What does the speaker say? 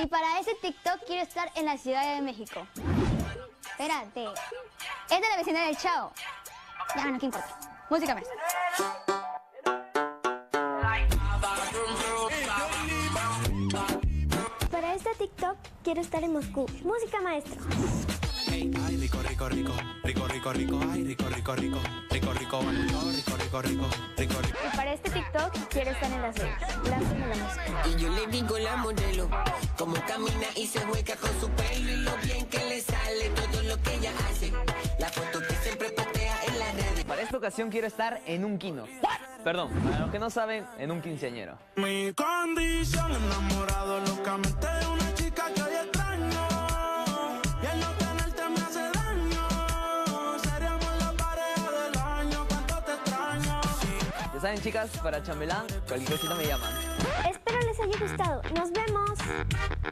Y para ese TikTok quiero estar en la Ciudad de México. Espérate. Es de la vecindad del Chao. Ya, no, ¿qué importa? Música maestra. Para este TikTok quiero estar en Moscú. Música maestro. Ay, rico, rico, rico, rico, rico, rico, ay, rico, rico, rico, rico, rico, rico, rico, rico, rico, rico. Y para este TikTok quiero estar en Las Vegas. Lánzame la música. Y yo le digo la modelo, como camina y se juega con su pelo y lo bien que le sale todo lo que ella hace. La foto que siempre postea en las redes. Para esta ocasión quiero estar en un kino. Perdón, para los que no saben, en un quinceañero. Mi condición, enamorado locamente de una chica que hoy extraño. Y el no tenerte me hace daño. Seríamos la pareja del año, cuánto te extraño. Ya saben, chicas, para chambelán, cualquier cosita me llaman. Espero les haya gustado. Nos vemos.